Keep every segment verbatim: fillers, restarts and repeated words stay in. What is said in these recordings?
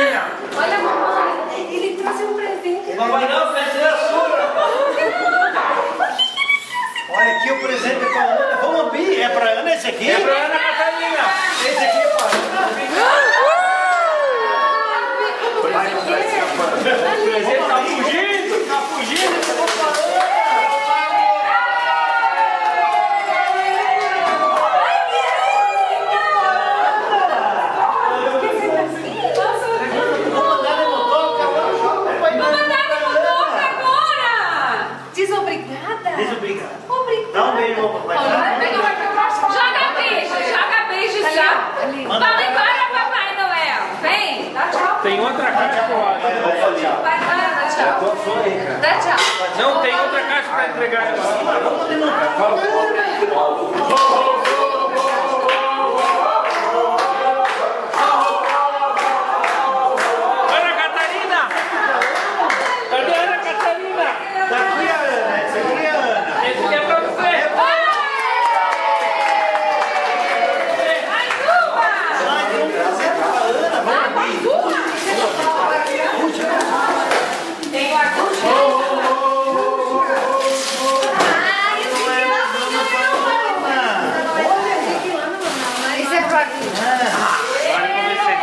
Catarina. Olha, mamãe, ele trouxe um presente. Mamãe não, presente é sua. Olha aqui o presente pra Ana. Vamos abrir. É pra Ana esse aqui? É pra Ana Catarina. Esse aqui é pra Ana. O presente tá fugindo. Tá fugindo. Esse é pra Ana. Desobrigada. Obrigado. Dá um beijo ao papai. Joga beijo, joga beijo já. Vamos embora, Papai Noel. Vem, dá tchau. Tem outra caixa pro lado. Vai embora, dá tchau. Dá tchau. Não, tem outra caixa pra entregar. Ana Catarina! Cadê a Ana Catarina? Daqui a Ana. Esse aqui é a Ana. Esse aqui é pra você. Mais uma. Ah, tem um presente pra Ana. Vamos abrir. Tem o arco. Isso é pra mim. Olha pra você.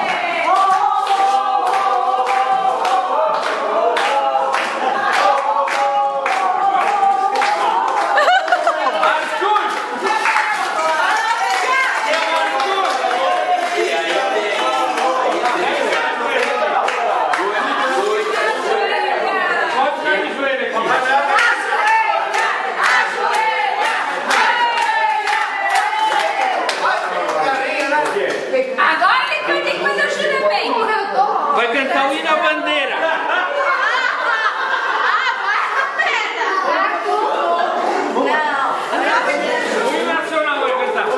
Agora ele canta enquanto eu juro bem. Vai cantar o hino à bandeira. O hino nacional vai cantar.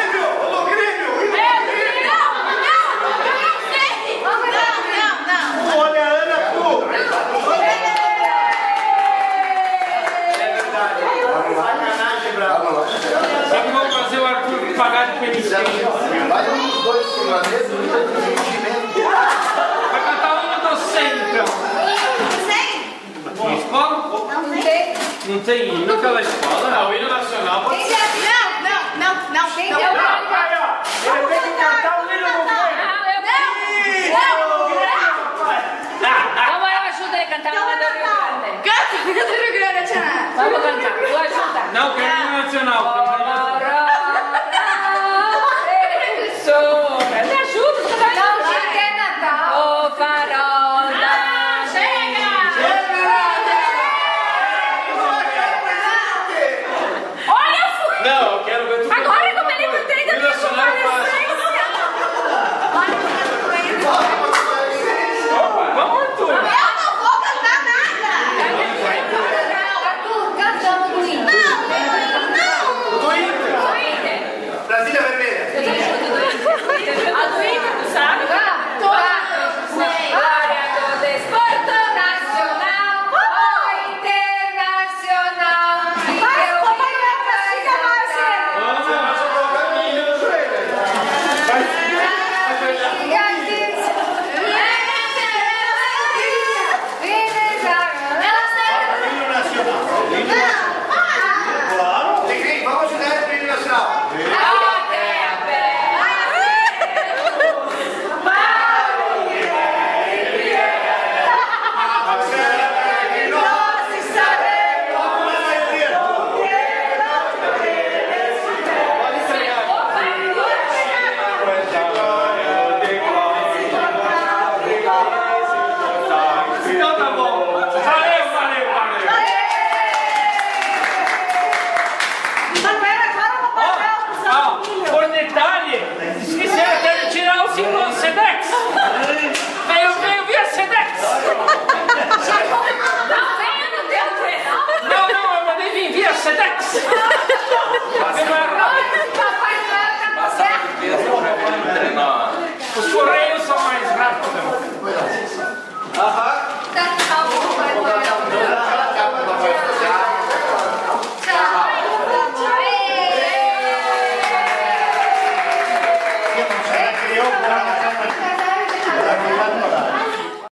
Olha a Ana, pô. Sacanagem, bravo. Sabe que vamos fazer o Arthur pagar de penitência? Vai um dos dois finlandeses, um de investimento. Vai cantar o hino do cem, então. Na escola? Não tem hino naquela escola? Ah, o hino nacional pode ser. Quem deu pra cá? Ele tem que cantar o hino do povo. Vamos, eu ajudo ele a cantar uma bandeira grande. Vamos cantar, tu ajuda. Não, quero hino nacional.